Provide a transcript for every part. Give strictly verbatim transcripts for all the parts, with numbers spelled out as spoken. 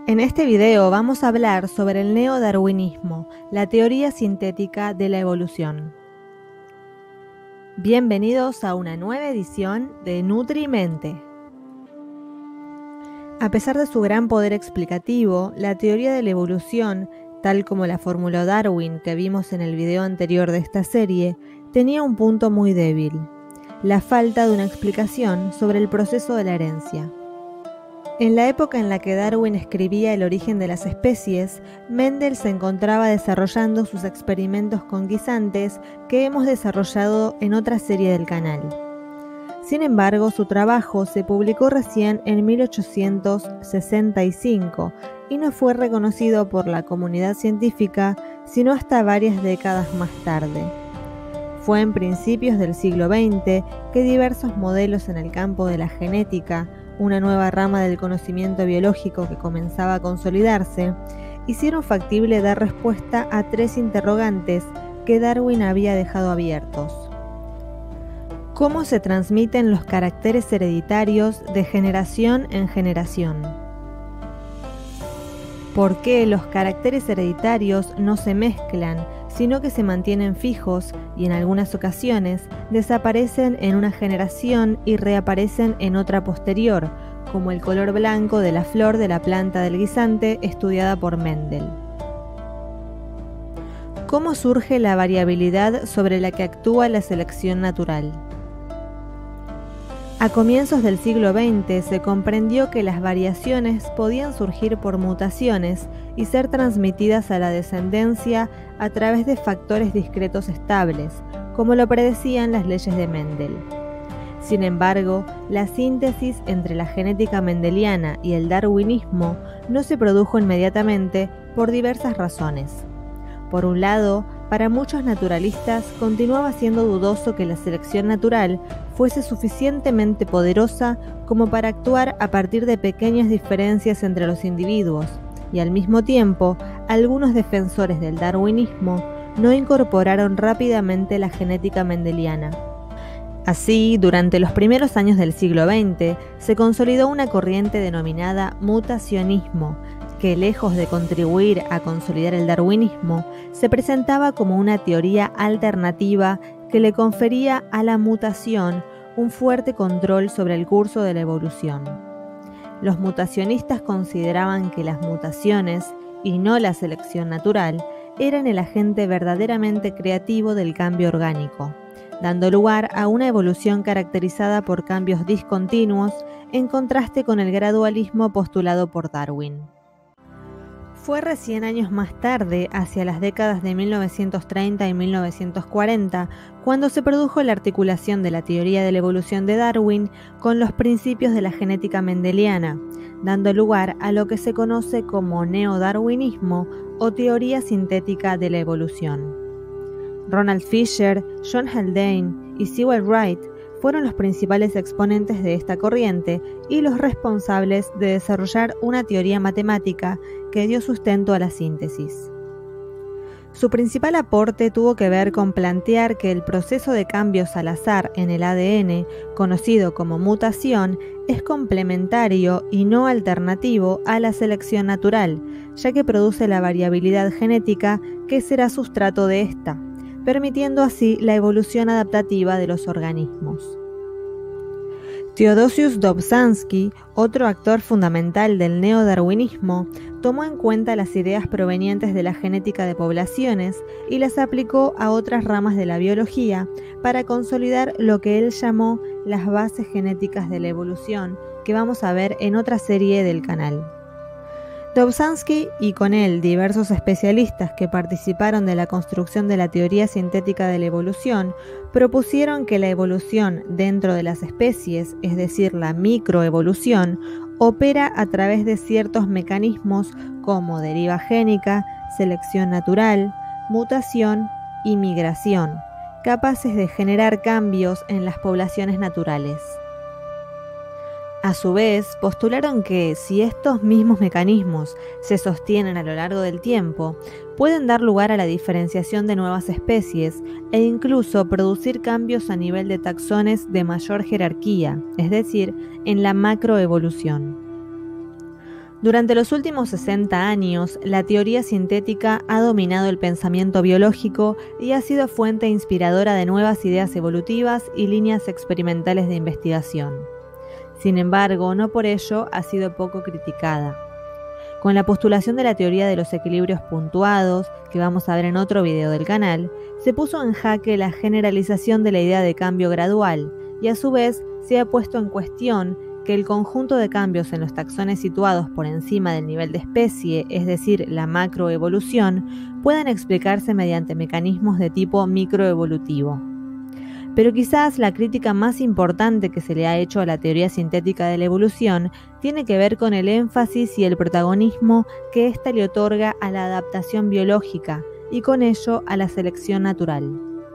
En este video vamos a hablar sobre el neodarwinismo, la teoría sintética de la evolución. Bienvenidos a una nueva edición de Nutrimente. A pesar de su gran poder explicativo, la teoría de la evolución, tal como la formuló Darwin que vimos en el video anterior de esta serie, tenía un punto muy débil: la falta de una explicación sobre el proceso de la herencia. En la época en la que Darwin escribía El origen de las especies, Mendel se encontraba desarrollando sus experimentos con guisantes que hemos desarrollado en otra serie del canal. Sin embargo, su trabajo se publicó recién en mil ochocientos sesenta y cinco y no fue reconocido por la comunidad científica sino hasta varias décadas más tarde. Fue en principios del siglo veinte que diversos modelos en el campo de la genética, una nueva rama del conocimiento biológico que comenzaba a consolidarse, hicieron factible dar respuesta a tres interrogantes que Darwin había dejado abiertos. ¿Cómo se transmiten los caracteres hereditarios de generación en generación? ¿Por qué los caracteres hereditarios no se mezclan, sino que se mantienen fijos y en algunas ocasiones desaparecen en una generación y reaparecen en otra posterior, como el color blanco de la flor de la planta del guisante estudiada por Mendel? ¿Cómo surge la variabilidad sobre la que actúa la selección natural? A comienzos del siglo veinte se comprendió que las variaciones podían surgir por mutaciones y ser transmitidas a la descendencia a través de factores discretos estables, como lo predecían las leyes de Mendel. Sin embargo, la síntesis entre la genética mendeliana y el darwinismo no se produjo inmediatamente por diversas razones. Por un lado, para muchos naturalistas continuaba siendo dudoso que la selección natural fuese suficientemente poderosa como para actuar a partir de pequeñas diferencias entre los individuos, y al mismo tiempo, algunos defensores del darwinismo no incorporaron rápidamente la genética mendeliana. Así, durante los primeros años del siglo veinte, se consolidó una corriente denominada mutacionismo, que lejos de contribuir a consolidar el darwinismo, se presentaba como una teoría alternativa que le confería a la mutación un fuerte control sobre el curso de la evolución. Los mutacionistas consideraban que las mutaciones, y no la selección natural, eran el agente verdaderamente creativo del cambio orgánico, dando lugar a una evolución caracterizada por cambios discontinuos, en contraste con el gradualismo postulado por Darwin. Fue recién años más tarde, hacia las décadas de mil novecientos treinta y mil novecientos cuarenta, cuando se produjo la articulación de la teoría de la evolución de Darwin con los principios de la genética mendeliana, dando lugar a lo que se conoce como neodarwinismo o teoría sintética de la evolución. Ronald Fisher, John Haldane y Sewell Wright fueron los principales exponentes de esta corriente y los responsables de desarrollar una teoría matemática que dio sustento a la síntesis. Su principal aporte tuvo que ver con plantear que el proceso de cambios al azar en el A D N, conocido como mutación, es complementario y no alternativo a la selección natural, ya que produce la variabilidad genética que será sustrato de esta, permitiendo así la evolución adaptativa de los organismos. Theodosius Dobzhansky, otro actor fundamental del neodarwinismo, tomó en cuenta las ideas provenientes de la genética de poblaciones y las aplicó a otras ramas de la biología para consolidar lo que él llamó las bases genéticas de la evolución, que vamos a ver en otra serie del canal. Dobzhansky y con él diversos especialistas que participaron de la construcción de la teoría sintética de la evolución propusieron que la evolución dentro de las especies, es decir, la microevolución, opera a través de ciertos mecanismos como deriva génica, selección natural, mutación y migración, capaces de generar cambios en las poblaciones naturales. A su vez, postularon que, si estos mismos mecanismos se sostienen a lo largo del tiempo, pueden dar lugar a la diferenciación de nuevas especies e incluso producir cambios a nivel de taxones de mayor jerarquía, es decir, en la macroevolución. Durante los últimos sesenta años, la teoría sintética ha dominado el pensamiento biológico y ha sido fuente inspiradora de nuevas ideas evolutivas y líneas experimentales de investigación. Sin embargo, no por ello ha sido poco criticada. Con la postulación de la teoría de los equilibrios puntuados, que vamos a ver en otro video del canal, se puso en jaque la generalización de la idea de cambio gradual y a su vez se ha puesto en cuestión que el conjunto de cambios en los taxones situados por encima del nivel de especie, es decir, la macroevolución, puedan explicarse mediante mecanismos de tipo microevolutivo. Pero quizás la crítica más importante que se le ha hecho a la teoría sintética de la evolución tiene que ver con el énfasis y el protagonismo que ésta le otorga a la adaptación biológica y con ello a la selección natural.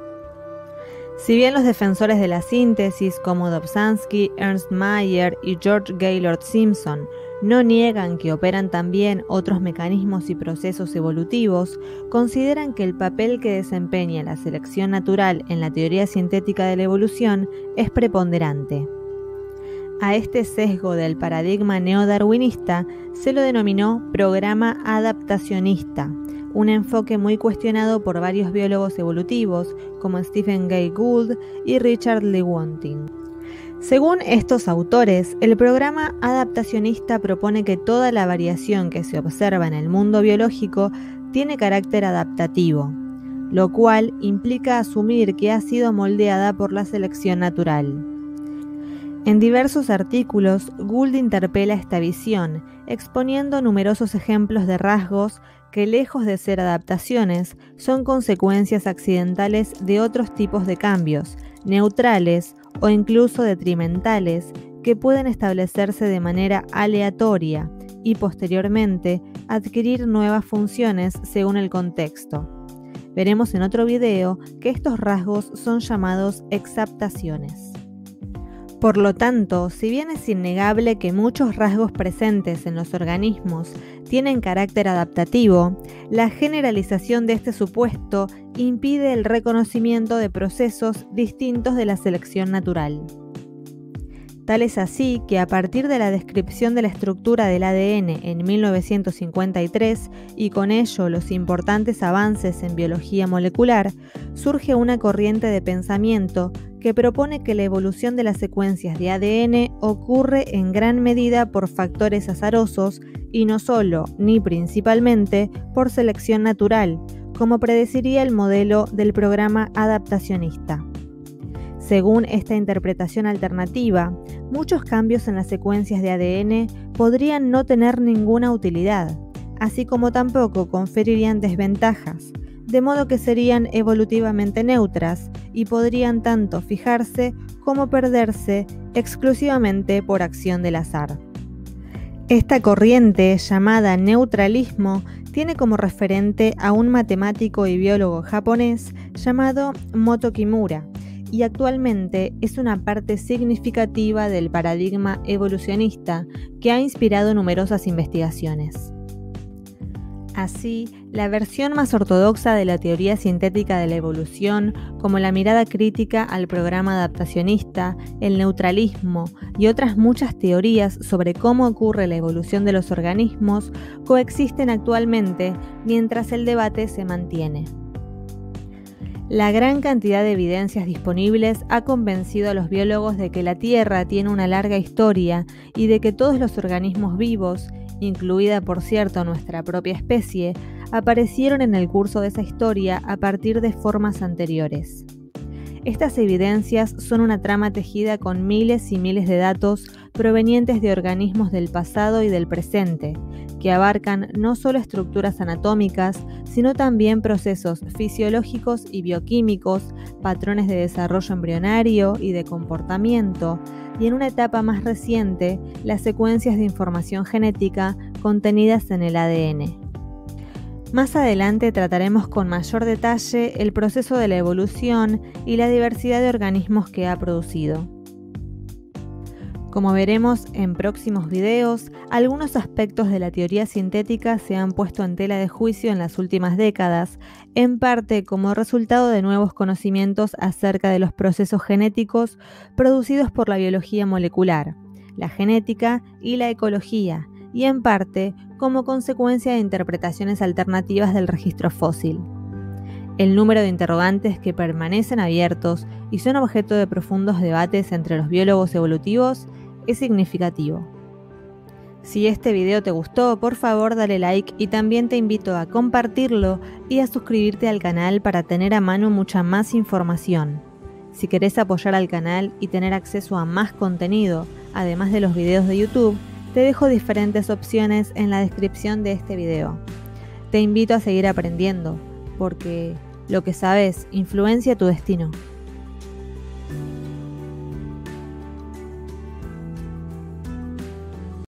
Si bien los defensores de la síntesis como Dobzhansky, Ernst Mayr y George Gaylord Simpson no niegan que operan también otros mecanismos y procesos evolutivos, consideran que el papel que desempeña la selección natural en la teoría sintética de la evolución es preponderante. A este sesgo del paradigma neodarwinista se lo denominó programa adaptacionista, un enfoque muy cuestionado por varios biólogos evolutivos como Stephen Jay Gould y Richard Lewontin. Según estos autores, el programa adaptacionista propone que toda la variación que se observa en el mundo biológico tiene carácter adaptativo, lo cual implica asumir que ha sido moldeada por la selección natural. En diversos artículos, Gould interpela esta visión, exponiendo numerosos ejemplos de rasgos que, lejos de ser adaptaciones, son consecuencias accidentales de otros tipos de cambios, neutrales o incluso detrimentales, que pueden establecerse de manera aleatoria y posteriormente adquirir nuevas funciones según el contexto. Veremos en otro video que estos rasgos son llamados exaptaciones. Por lo tanto, si bien es innegable que muchos rasgos presentes en los organismos tienen carácter adaptativo, la generalización de este supuesto impide el reconocimiento de procesos distintos de la selección natural. Tal es así que a partir de la descripción de la estructura del A D N en mil novecientos cincuenta y tres y con ello los importantes avances en biología molecular, surge una corriente de pensamiento que propone que la evolución de las secuencias de A D N ocurre en gran medida por factores azarosos y no solo, ni principalmente, por selección natural, como predeciría el modelo del programa adaptacionista. Según esta interpretación alternativa, muchos cambios en las secuencias de A D N podrían no tener ninguna utilidad, así como tampoco conferirían desventajas, de modo que serían evolutivamente neutras y podrían tanto fijarse como perderse exclusivamente por acción del azar. Esta corriente, llamada neutralismo, tiene como referente a un matemático y biólogo japonés llamado Moto Kimura, y actualmente es una parte significativa del paradigma evolucionista que ha inspirado numerosas investigaciones. Así, la versión más ortodoxa de la teoría sintética de la evolución, como la mirada crítica al programa adaptacionista, el neutralismo y otras muchas teorías sobre cómo ocurre la evolución de los organismos, coexisten actualmente mientras el debate se mantiene. La gran cantidad de evidencias disponibles ha convencido a los biólogos de que la Tierra tiene una larga historia y de que todos los organismos vivos, incluida por cierto nuestra propia especie, aparecieron en el curso de esa historia a partir de formas anteriores. Estas evidencias son una trama tejida con miles y miles de datos provenientes de organismos del pasado y del presente, que abarcan no solo estructuras anatómicas, sino también procesos fisiológicos y bioquímicos, patrones de desarrollo embrionario y de comportamiento, y en una etapa más reciente, las secuencias de información genética contenidas en el A D N. Más adelante trataremos con mayor detalle el proceso de la evolución y la diversidad de organismos que ha producido. Como veremos en próximos videos, algunos aspectos de la teoría sintética se han puesto en tela de juicio en las últimas décadas, en parte como resultado de nuevos conocimientos acerca de los procesos genéticos producidos por la biología molecular, la genética y la ecología, y en parte como consecuencia de interpretaciones alternativas del registro fósil. El número de interrogantes que permanecen abiertos y son objeto de profundos debates entre los biólogos evolutivos es significativo. Si este video te gustó, por favor dale like y también te invito a compartirlo y a suscribirte al canal para tener a mano mucha más información. Si querés apoyar al canal y tener acceso a más contenido, además de los videos de YouTube, te dejo diferentes opciones en la descripción de este video. Te invito a seguir aprendiendo, porque lo que sabes influencia tu destino.